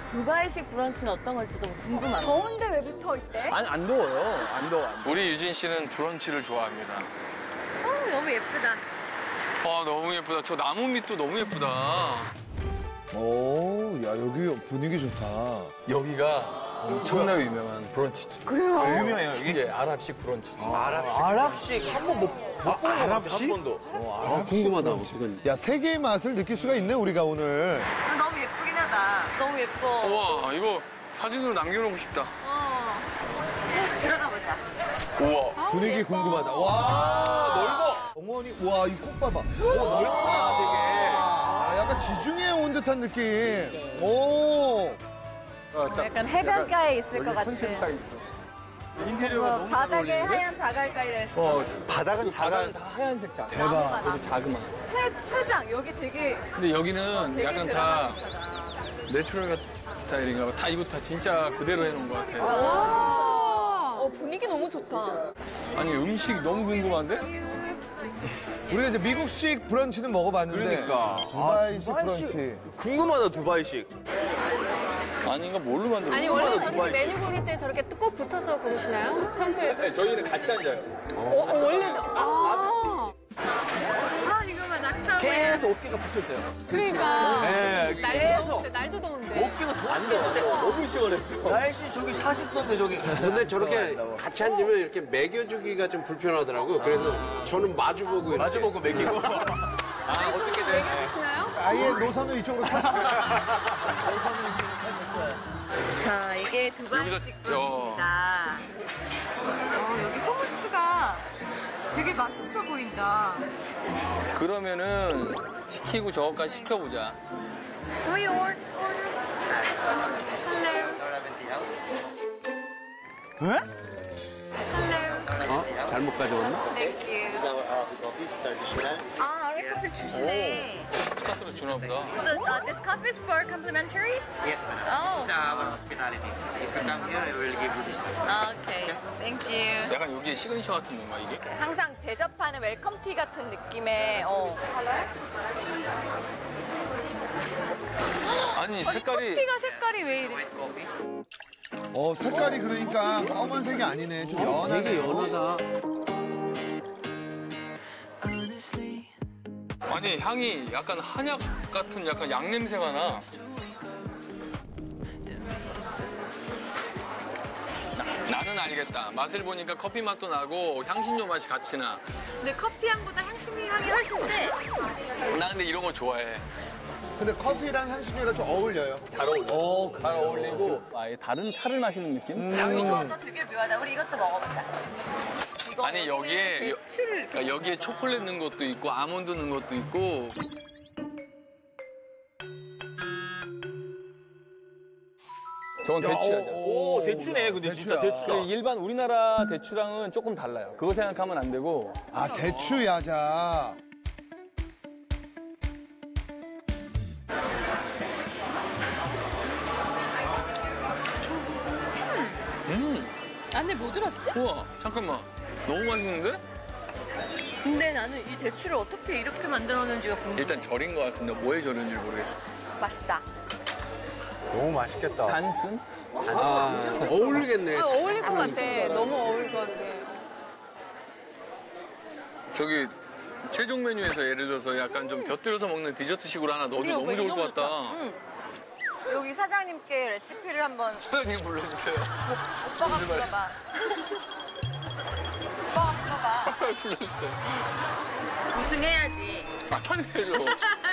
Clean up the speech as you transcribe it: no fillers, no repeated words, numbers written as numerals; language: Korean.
두바이식 브런치는 어떤 걸지 너무 궁금하다. 더운데 왜 붙어 있대? 아니, 안 더워요. 안 더워. 우리 유진 씨는 브런치를 좋아합니다. 너무 예쁘다. 너무 예쁘다. 저 나무 밑도 너무 예쁘다. 오, 야, 여기 분위기 좋다. 여기가 엄청나게 유명한 브런치집. 그래요? 유명해요, 여기? 예, 아랍식 브런치집. 아랍식. 한 번 못 아랍식? 한 번도. 궁금하다. 야, 세계의 맛을 느낄 수가 있네, 우리가 오늘. 너무 예쁘긴 하다. 너무 예뻐. 우와, 이거 사진으로 남겨놓고 싶다. 들어가 보자. 우와. 분위기 궁금하다. 와, 넓어. 어머니, 와, 이 꽃 봐봐. 넓다, 되게. 약간 지중해에 온 듯한 느낌. 오. 약간 해변가에 있을 것 같은. 컨셉 딱 있어. 인테리어가 너무 잘 바닥에 어울리는데? 하얀 자갈까지를 했어. 바닥은 다 하얀색 자갈. 대박. 여기 자그만. 세장 여기 되게. 근데 여기는 되게 약간 다 내추럴 스타일인가 봐. 다 이거 다 진짜 그대로 해놓은 것 같아. 분위기 너무 좋다. 아니 음식 너무 궁금한데? 우리가 이제 미국식 브런치는 먹어봤는데. 그러니까. 두바이식 브런치. 궁금하다, 두바이식. 아니, 이거 뭘로 만들었어? 아니 원래 저렇게 메뉴 고를 때 저렇게 꼭 붙어서 고르시나요? 평소에도? 네, 저희는 같이 앉아요. 원래도 이거만 낙타. 계속 어깨가 붙어있어요. 그러니까 네, 날도 더운데 날도 더운데 어깨가 더 안 돼. 너무 시원했어. 날씨 저기 40도인데 저기. 근데 저렇게 같이 앉으면 이렇게 먹여주기가 좀 불편하더라고요. 그래서 저는 마주보고 이렇게. 마주보고 먹이고. 어떻게 돼? 드시나요? 아예 노선을 이쪽으로 타시고요. 자, 이게 두바이식 여기서- 브런치입니다. 여기 후무스가 되게 맛있어 보인다. 그러면은 시키고 저거까지 시켜보자. Can we order? Hello. Hello. 잘못 가져왔나? Thank you. 우리 커피 주시네. 스타트로 주나 보다. So this cup is for complimentary? Yes, madam. Oh. This is our hospitality. If you come here, I will give you this. Okay. Thank you. 약간 여기에 시그니처 같은 건가, 이게? 항상 대접하는 웰컴티 같은 느낌의 아니, 색깔이. 커피가 색깔이 왜 이래? White coffee. 색깔이 그러니까 까만색이 아니네. 좀 연하네. 되게 연하다. 아니, 향이 약간 한약 같은 약간 약 냄새가 나. 나는 알겠다. 맛을 보니까 커피 맛도 나고 향신료 맛이 같이 나. 근데 커피 향보다 향신료 향이 훨씬 세. 나 근데 이런 거 좋아해. 근데 커피랑 향신료가 좀 어울려요. 잘 어울려. 그래. 잘 어울리고 아예 다른 차를 마시는 느낌? 향이 좀. 이거 되게 묘하다. 우리 이것도 먹어보자. 아니, 여기에 그러니까 여기에 초콜릿 넣은 것도 있고 아몬드 넣은 것도 있고. 저건 대추야. 오, 대추네, 근데 진짜 대추야. 대추다. 일반 우리나라 대추랑은 조금 달라요. 그거 생각하면 안 되고. 아, 대추 야자. 안에 뭐 들었지? 우와, 잠깐만. 너무 맛있는데? 근데 나는 이 대추를 어떻게 이렇게 만들었는지가 궁금해. 일단 절인 것 같은데 뭐에 절인지 모르겠어. 맛있다. 너무 맛있겠다. 단순? 어울리겠네. 어울릴 것 같아. 너무 어울릴 것 같아. 저기 최종 메뉴에서 예를 들어서 약간 좀 곁들여서 먹는 디저트식으로 하나 넣어도 너무 좋을 것 같다. 여기 사장님께 레시피를 한번 사장님 불러주세요. 오빠가 불러봐. 오빠가 불러봐. 불러주세요. 우승해야지. 아, 빨리 해줘.